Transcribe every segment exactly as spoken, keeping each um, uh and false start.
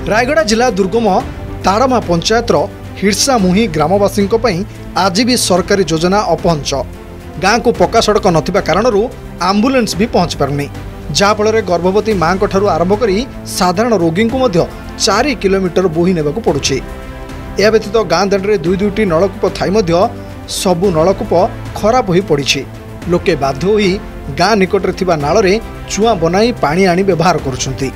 रायगड़ा जिला दुर्गम ताड़मा पंचायतर हिरसामुही ग्रामवासी आज भी सरकारी योजना अपहंच। गाँव को पक्का सड़क नथिबा कारणरू आम्बुलेंस भी पहुंच पारुनी, जहाँफल गर्भवती माँ ठारू आरंभ कर साधारण रोगी को चार किलोमीटर बोही नेबाकू पड़ुछि। या व्यतीत गाँ दांडे दुई दुईटी नलकूप थाई सबु नलकूप खराब हो पड़ी। लोके बाध्य होई गाँ निकटरे थिबा नाଳରେ चुआ बनाई पानी आनी व्यवहार करुछंती।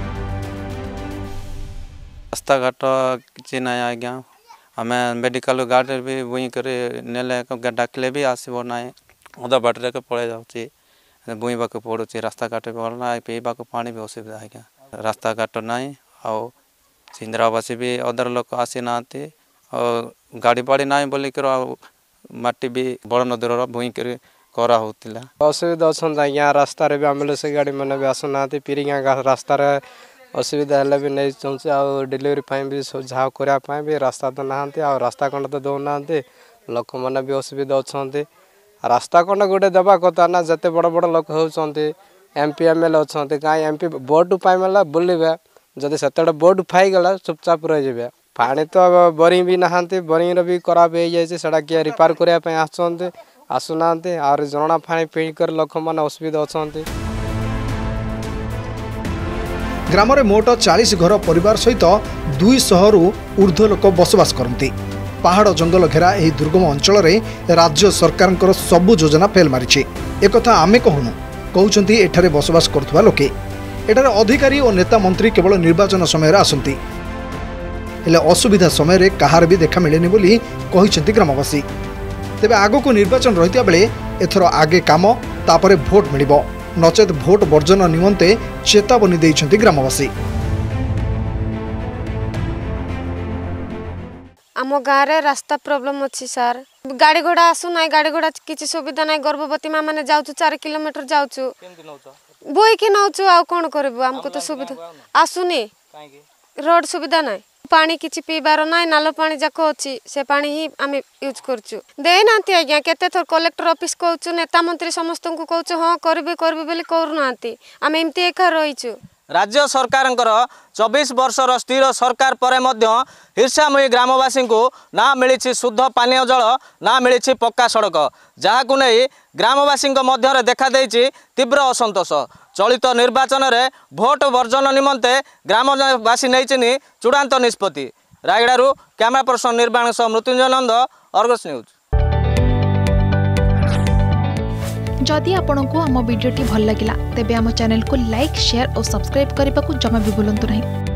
रास्ता घाट किसी ना आज्ञा आम मेडिकल गाड़ी भी बुई कर डाकिले भी आसब ना अधा बाटर के पड़े जाऊँगी बुईवा पड़ू। रास्ता घाट भलना पीवा पानी भी असुविधा आज्ञा रास्ता घाट ना आउ इंदिरावासी भी अदर लोक आसी ना और गाड़ी बाड़ी ना बोलिकर माटी भी बड़ नदीर बुई कर करा होतिला असुविधा अच्छा आज्ञा रास्तार भी आम्बुलेंस गाड़ी मैंने भी आसुना पीरिगा रास्तार असुविधा है भी नहीं चाहूँगी आ डिलीवरी भी झाव करने भी रास्ता तो ना आ रास्ता कंड तो दौना लोक मैंने भी असुविधा अच्छा रास्ता कंड गोटे देवा कथा ना जिते बड़ बड़ लोक होती एम पी एम एल अच्छा कहीं एम पी बोर्ड पाइला बुलवे जदि से बोर्ड फाईगला चुपचाप रही पानी तो बोरिंग भी नहांती बोरिंग भी खराब हो जाए किए रिपेयर करने आसुना आसुना और जरना पानी पी कर लोक मैंने असुविधा अच्छा। ग्राम रे मोट चालीस घर परिवार सहित दुई शहरु ऊर्ध्व लोक बसवास करती। पहाड़ जंगल घेरा यह दुर्गम अंचल में राज्य सरकार सबु योजना फेल मारी। एक आमे कहूनु कहउछंती एठारे बसवास करथुवा लोके। एठारे अधिकारी और नेता मंत्री केवल निर्वाचन समय आसंती, हेले असुविधा समय रे कहार भी देखा मिलेनी बोली कहिसेंती ग्रामवासी। तेबे आगो निर्वाचन रहिता बेले एथर आगे काम तापरे भोट मिलिबो, नचेत भोट वर्जन निमंते चेतावनी देइछंती ग्रामवासी। आम गाँव रे रास्ता प्रॉब्लम अच्छी सर, गाड़ी घोड़ा आसु ना, गाड़ी घोड़ा किसी सुविधा ना। गर्भवती माँ मैंने जाऊँ चार किलोमीटर जाऊँ बोई के नौ आ कौन करबु हमको तो सुविधा आसुनी, रोड सुविधा ना, पानी किछि पीबार ना, नाल पानी जाक अच्छी से पानी ही आम यूज करचु देना आज्ञा। केते थर कलेक्टर ऑफिस कहूँ नेता मंत्री समस्त को कहूँ हाँ करेंगे करेंगे बोली करूना आम एमती एका रहीचु। राज्य सरकार चौबीस वर्षर स्थिर सरकार पर हिरसामुही ग्रामवासी को ना मिली शुद्ध पानीय जल ना मिली पक्का सड़क, जहां नहीं ग्रामवासी मध्य देखा देछि तीव्र असंतोष। चलित निर्वाचन में भोट वर्जन निमंते ग्रामवासी नहीं चूड़ांत निष्पत्ति। रायगड़ारू कैमरा पर्सन निर्माण सह मृत्युंजय नंद, अर्गस न्यूज। जदि आपंक आम भिडी भल लगा तेब आम चैनल को लाइक शेयर और सब्सक्राइब करने को जमा भी भूलु नहीं।